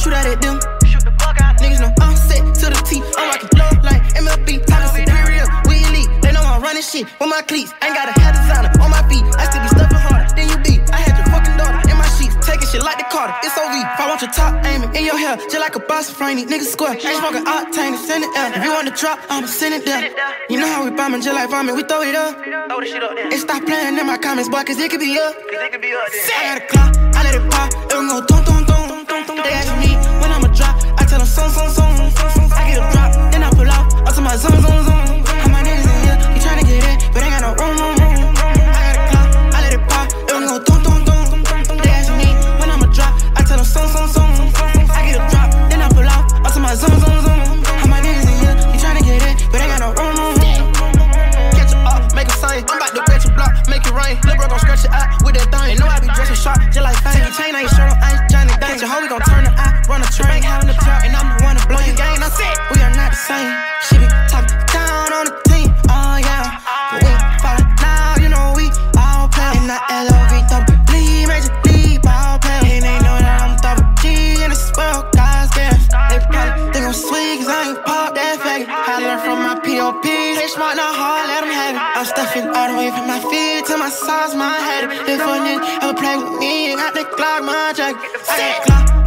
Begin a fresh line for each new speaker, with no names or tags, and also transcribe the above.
shoot out at them. Niggas know I'm set to the T. I'm rockin' low like MLB. Talkin' superior, we elite. They know I'm running shit with my cleats. Ain't got a hair designer on my feet. I still be stuffing harder than you be. I had your fucking daughter in my sheets, taking shit like the Carter. It's OV. If I want your top, aiming in your hair, just like a boss frame. These niggas square. Ain't smoking octane, send it out. If you want to drop, I'ma send it down. You know how we bombing, just like vomit, we throw it up. And stop playing in my comments, boy, cause it could be up. I got a clock, I let it pop. It gon' go dum dum dum dum dum. They ask me when I'ma drop. I tell them song. I get a drop, then I pull out. Up to my zone. How my niggas in here, you tryna get in, but ain't got no room. I got a clock, I let it pop. It gon' go dum dum dum. They ask me when I'ma drop. I tell them song. I get a drop, then I pull out. Up to my zone. How my niggas in here, you tryna get in, but ain't got no room. Catch it up, make it sign. I'm about to bet your block, make it rain. Lil' bro gon' scratch your eye with that thing. They know I be dressing sharp, just like fame. Take a chain, I ain't sure on ice, Johnny Dang. Catch a hoe, we gon' turn the eye, run a train, having a talk, and I'm the one to blow your game. I'm sick, we are not the same. She be talking down on the team, oh yeah. But we ain't falling now, you know we all play. And not LOV, double lead, major league, ball play. And they know that I'm double G, and it's well, God's gas. They probably think I'm sweet, cause I ain't pop that faggot. I learned from my POP, they smart, not hard, let them have it. I'm stuffing all the way from my feet to my sauce, my head. If a nigga ever play with me, got the Glock, my jacket. I got a Glock.